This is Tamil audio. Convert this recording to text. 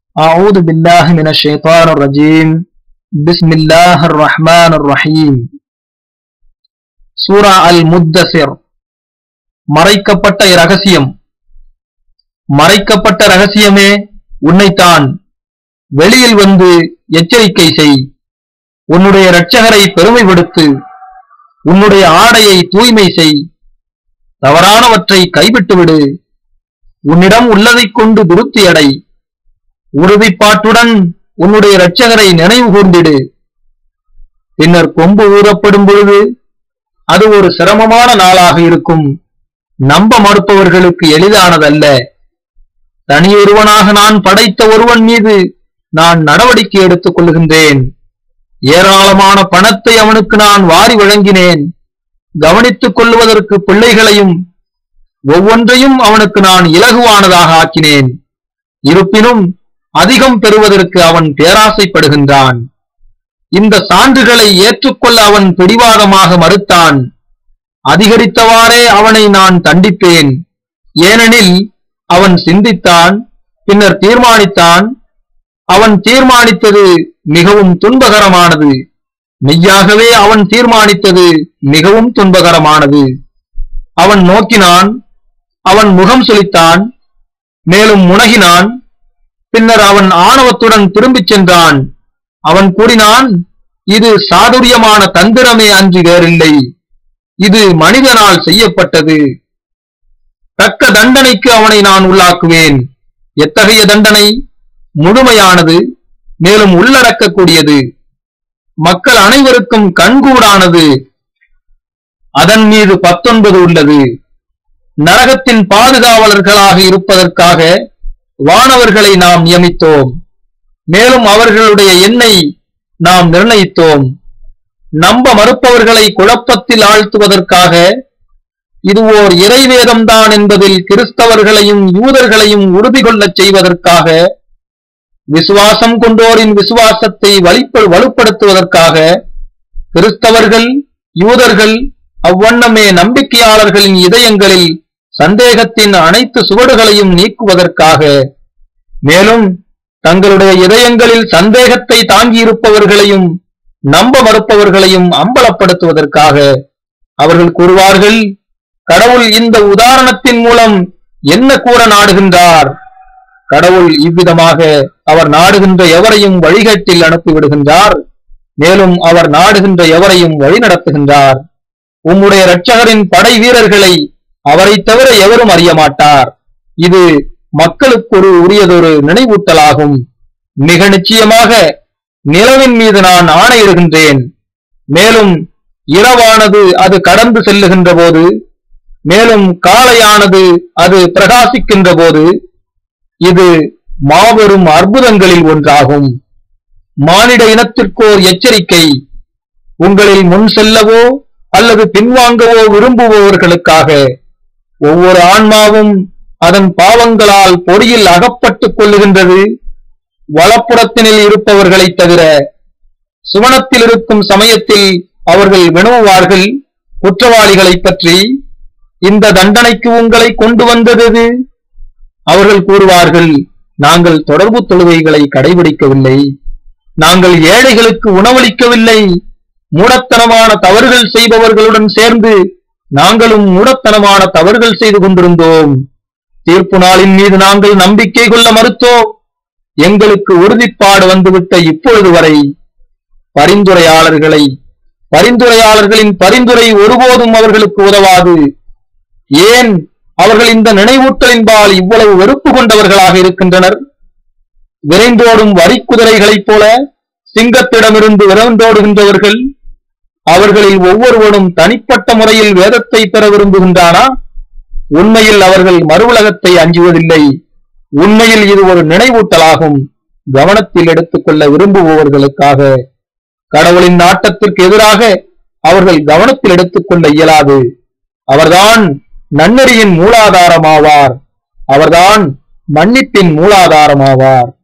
أعوذ بالله من الشيطان الرجيم بسم الله الرحمن الرحيم சூரா அல் முத்தஸிர் மறைக்கப்பட்ட இரகசியம். மறைக்கப்பட்ட இரகசியமே, உன்னைத்தான் வெளியில் வந்து எச்சரிக்கை செய். உன்னுடைய இரட்சகரை பெருமைப்படுத்து. உன்னுடைய ஆடையை தூய்மை செய். தவறானவற்றை கைவிட்டுவிடு. உன்னிடம் உள்ளதைக் கொண்டு திருப்தி அடை. உறுதிப்பாட்டுடன் உன்னுடைய இரட்சகரை நினைவு கூர்ந்திடு. பின்னர் கொம்பு ஊறப்படும் பொழுது அது ஒரு சிரமமான நாளாக இருக்கும். நம்ப மறுப்பவர்களுக்கு எளிதானதல்ல. தனியொருவனாக நான் படைத்த ஒருவன் மீது நான் நடவடிக்கை எடுத்துக் கொள்கின்றேன். ஏராளமான பணத்தை அவனுக்கு நான் வாரி வழங்கினேன். கவனித்துக் கொள்வதற்கு பிள்ளைகளையும் ஒவ்வொன்றையும் அவனுக்கு நான் இலகுவானதாக ஆக்கினேன். இருப்பினும் அதிகம் பெறுவதற்கு அவன் பேராசைப்படுகின்றான். இந்த சான்றுகளை ஏற்றுக்கொள்ள அவன் பிடிவாதமாக மறுத்தான். அதிகரித்தவாறே அவனை நான் தண்டிப்பேன். ஏனெனில் அவன் சிந்தித்தான், பின்னர் தீர்மானித்தான். அவன் தீர்மானித்தது மிகவும் துன்பகரமானது. மெய்யாகவே அவன் தீர்மானித்தது மிகவும் துன்பகரமானது. அவன் நோக்கினான், அவன் முகம் சுளித்தான், மேலும் முனகினான். பின்னர் அவன் ஆணவத்துடன் திரும்பிச் சென்றான். அவன் கூறினான், இது சாதுரியமான தந்திரமே அன்றி வேறில்லை. இது மனிதனால் செய்யப்பட்டது. தக்க தண்டனைக்கு அவனை நான் உள்ளாக்குவேன். எத்தகைய தண்டனை? முழுமையானது, மேலும் உள்ளடக்கக்கூடியது. மக்கள் அனைவருக்கும் கண்கூடானது. அதன் மீது 19 உள்ளது. நரகத்தின் பாதுகாவலர்களாக இருப்பதற்காக வானவர்களை நாம் நியமித்தோம். மேலும் அவர்களுடைய எண்ணை நாம் நிர்ணயித்தோம். நம்ப மறுப்பவர்களை குழப்பத்தில் ஆழ்த்துவதற்காக இது ஓர் இறைவேதம்தான் என்பதில் கிறிஸ்தவர்களையும் யூதர்களையும் உறுதி கொள்ளச் செய்வதற்காக, விசுவாசம் கொண்டோரின் விசுவாசத்தை வலுப்படுத்துவதற்காக, கிறிஸ்தவர்கள் யூதர்கள் அவ்வண்ணமே நம்பிக்கையாளர்களின் இதயங்களில் சந்தேகத்தின் அனைத்து சுவடுகளையும் நீக்குவதற்காக, மேலும் தங்களுடைய இதயங்களில் சந்தேகத்தை தாங்கியிருப்பவர்களையும் நம்ப மறுப்பவர்களையும் அம்பலப்படுத்துவதற்காக. அவர்கள் கூறுவார்கள், கடவுள் இந்த உதாரணத்தின் மூலம் என்ன கூற நாடுகின்றார்? கடவுள் இவ்விதமாக அவர் நாடுகின்ற எவரையும் வழிகேட்டில் அனுப்பிவிடுகின்றார். மேலும் அவர் நாடுகின்ற எவரையும் வழிநடத்துகின்றார். உம்முடைய இரட்சகரின் படை வீரர்களை அவரை தவிர எவரும் அறிய மாட்டார். இது மக்களுக்கு ஒரு உரியதொரு நினைவூட்டலாகும். மிக நிச்சயமாக நிலவின் மீது நான் ஆணையிடுகின்றேன். மேலும் இரவானது அது கடந்து செல்லுகின்ற போது, மேலும் காலையானது அது பிரகாசிக்கின்ற போது, இது மாபெரும் அற்புதங்களில் ஒன்றாகும். மானிட இனத்திற்கோர் எச்சரிக்கை. உங்களில் முன் செல்லவோ அல்லது பின்வாங்கவோ விரும்புபவர்களுக்காக. ஒவ்வொரு ஆன்மாவும் அதன் பாவங்களால் பொறியில் அகப்பட்டுக் கொள்ளுகின்றது. வலப்புறத்தினில் இருப்பவர்களை தவிர. சுவனத்தில் இருக்கும் சமயத்தில் அவர்கள் வினவுவார்கள் குற்றவாளிகளை பற்றி, இந்த தண்டனைக்கு உங்களை கொண்டு வந்தது. அவர்கள் கூறுவார்கள், நாங்கள் தொடர்பு தொழுகைகளை கடைபிடிக்கவில்லை. நாங்கள் ஏழைகளுக்கு உணவளிக்கவில்லை. மூடத்தனமான தவறுகள் செய்பவர்களுடன் சேர்ந்து நாங்களும் மூடத்தனமான தவறுகள் செய்து கொண்டிருந்தோம். தீர்ப்பு நாளின் மீது நாங்கள் நம்பிக்கை கொள்ள மறுத்தோம். எங்களுக்கு உறுதிப்பாடு வந்துவிட்ட இப்பொழுது வரை பரிந்துரையாளர்களின் பரிந்துரை ஒருபோதும் அவர்களுக்கு உதவாது. ஏன் அவர்கள் இந்த நினைவூட்டலின்பால் இவ்வளவு வெறுப்பு கொண்டவர்களாக இருக்கின்றனர்? விரைந்தோடும் வரிக்குதிரைகளைப் போல சிங்கத்திடமிருந்து விரைந்தோடுகின்றவர்கள். அவர்களில் ஒவ்வொருவனும் தனிப்பட்ட முறையில் வேதத்தை பெற விரும்புகின்றானா? உண்மையில் அவர்கள் மறுவுலகத்தை அஞ்சுவதில்லை. உண்மையில் இது ஒரு நினைவூட்டலாகும், கவனத்தில் எடுத்துக்கொள்ள விரும்புபவர்களுக்காக. கடவுளின் நாட்டத்திற்கு எதிராக அவர்கள் கவனத்தில் எடுத்துக்கொள்ள இயலாது. அவர்தான் நன்னெறியின் மூலாதாரமாவார். அவர்தான் மன்னிப்பின் மூலாதாரமாவார்.